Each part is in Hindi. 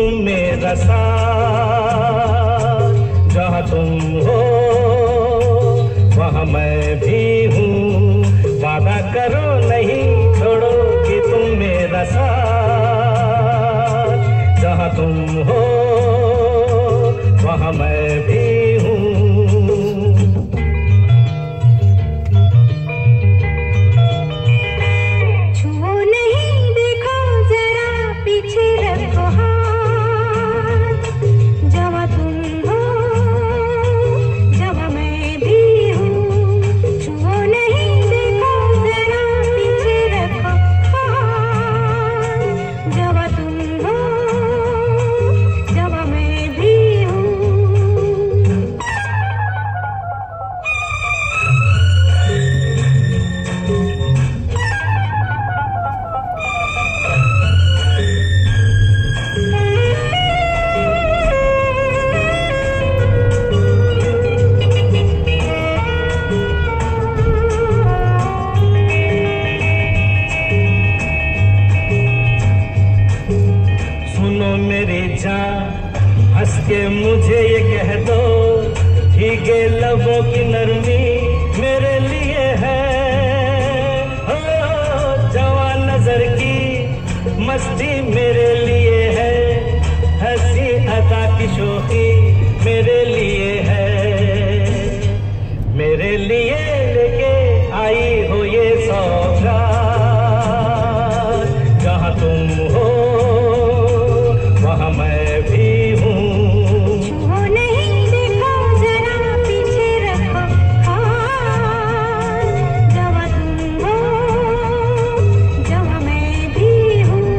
तुम मेरा साथ, जहाँ तुम हो वहाँ मैं भी हूँ। वादा करो नहीं छोड़ोगे तुम मेरा साथ, जहाँ तुम हो वहाँ मैं भी हूँ। छुओ नहीं, देखो जरा पीछे रखो हाथ, जहाँ तुम हो जहाँ मैं भी हूँ। छुओ नहीं, देखो जरा पीछे रखो हाथ, जहाँ तुम हो जहाँ मैं भी हूँ। सुनो मेरी जान, हंस के मुझे ये कह दो, भीगे लबों की नरमी मेरे लिए है। हो जवान नजर की मस्ती मेरे लिए है, हंसी अदा की शोखी मेरे लिए है। मेरे लिए लेके आई हो ये सौगात, जहाँ तुम हो वहाँ मैं भी हूँ। छुओ नहीं, देखो जरा पीछे रखो हाथ, जहाँ तुम हो जहाँ मैं भी हूँ।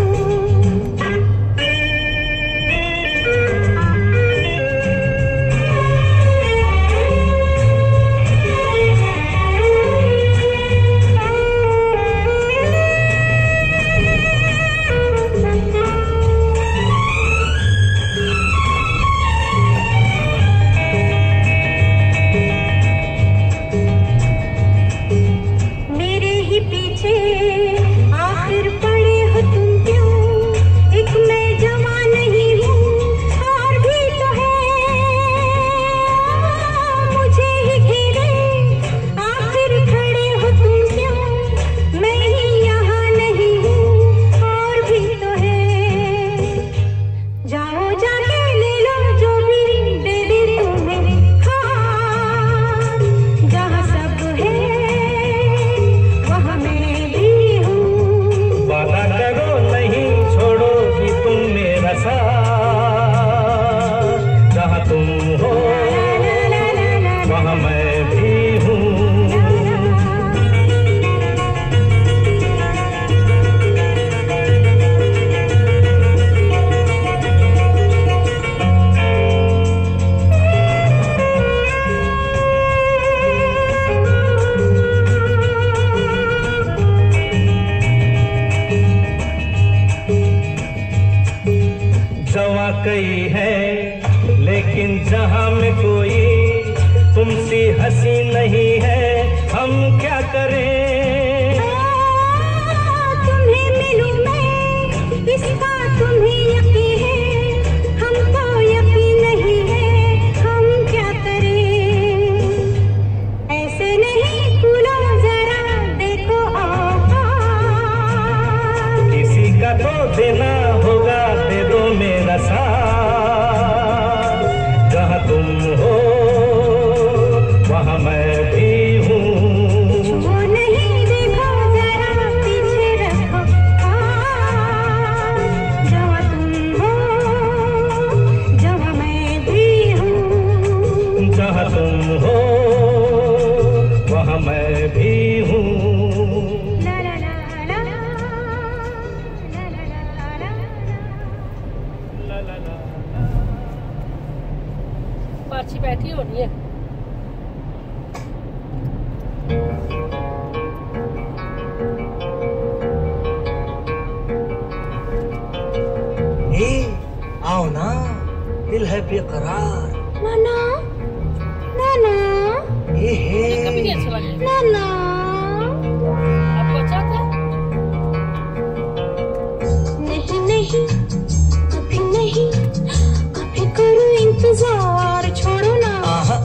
मेरे ही पीछे आखिर पड़े हो तुम क्यों? एक मैं जवान नहीं हूँ और भी तो है, मुझे ही घेरे आखिर खड़े हो तुम क्यों? मैं ही यहाँ नहीं हूँ और भी तो है। जाओ जाके ले लो जो भी दे दे तुम्हें हाथ, जहाँ सब है वहाँ मैं भी हूँ। वादा करो नहीं छोड़ोगी तुम मेरा साथ, जहाँ तुम हो वहाँ मैं भी हूँ। जवां कई है लेकिन जहां में कोई तुमसी हंसी नहीं है, हम क्या करें? तुम्हें मिलूं मैं, इसका तुम्हें यकीन है, हमको यकीन नहीं है, हम क्या करें? ऐसे नहीं खुलो जरा देखो औकात, किसी का तो देना होगा, दे दो मेरा साथ, जहाँ तुम हो वहाँ मैं भी हूँ। छुओ नहीं, देखो जरा पीछे रखो हाथ, जहाँ तुम हो जहाँ मैं भी हूँ। जहाँ तुम हो वहाँ मैं भी हूँ। ला ला ला ला ला ला ला ला ला ला ला। पर्ची बैठी होनी है। आओ ना, दिल है बेकरार। नाना नाना ये कभी नहीं अच्छा लगे। नाना आपको अच्छा था? नहीं नहीं अभी नहीं। इंतजार छोड़ो ना। आहा।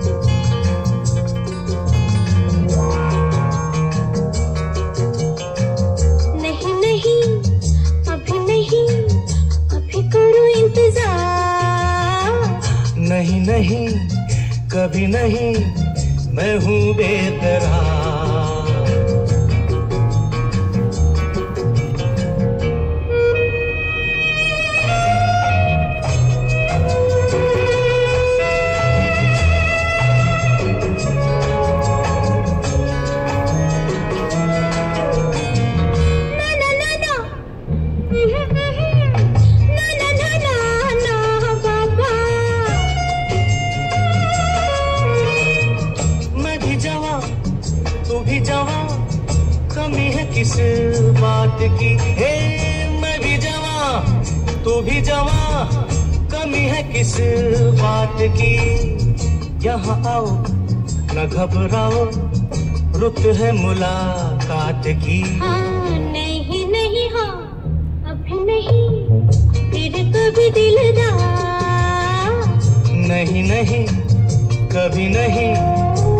नहीं नहीं अभी नहीं, अभी करो इंतजार। नहीं नहीं कभी नहीं, मैं हूँ बेकरार। तू भी जवां, कमी है किस बात की। हे मैं भी जवां, तू भी जवां, कमी है किस बात की। यहाँ आओ न घबराओ, रुत है मुलाकात की। हाँ नहीं नहीं हाँ अभी नहीं, फिर कभी दिलदार। नहीं नहीं कभी नहीं,